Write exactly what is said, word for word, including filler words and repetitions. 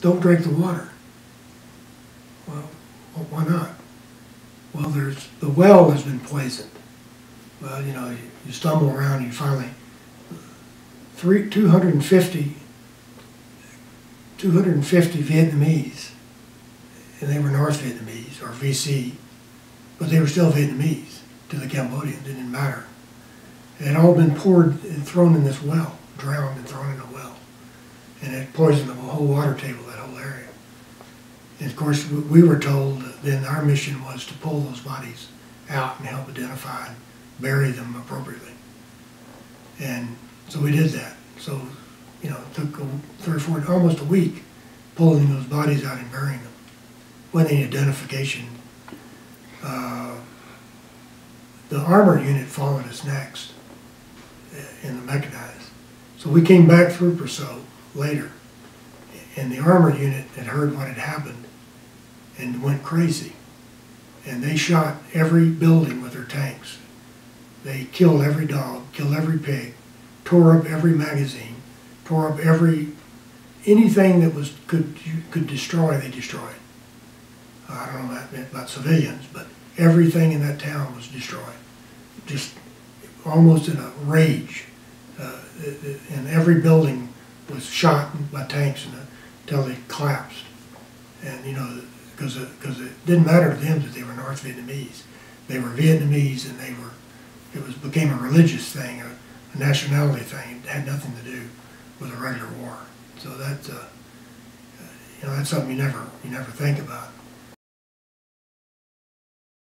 don't drink the water. Well, well, why not? Well, there's the well has been poisoned. Well, you know, you, you stumble around, and you finally three two hundred and fifty, two hundred and fifty Vietnamese, and they were North Vietnamese or V C, but they were still Vietnamese to the Cambodians. It didn't matter. It had all been poured and thrown in this well, drowned and thrown in a well, and it poisoned the whole water table, that whole area. And of course, we were told that then our mission was to pull those bodies out and help identify and bury them appropriately. And so we did that. So, you know, it took a, three or four, almost a week pulling those bodies out and burying them. When the identification, uh, the armored unit followed us next in the mechanized. So we came back through Purcell later, and the armored unit had heard what had happened and went crazy. And they shot every building with their tanks. They killed every dog, killed every pig, tore up every magazine, tore up every, anything that was could you could destroy, they destroyed. I don't know about, about civilians, but everything in that town was destroyed. Just almost in a rage. Uh, and every building was shot by tanks until they collapsed. And, you know, because because it, it didn't matter to them that they were North Vietnamese. They were Vietnamese, and they were, it was became a religious thing, a, a nationality thing. It had nothing to do with a regular war. So that's, uh, you know, that's something you never, you never think about.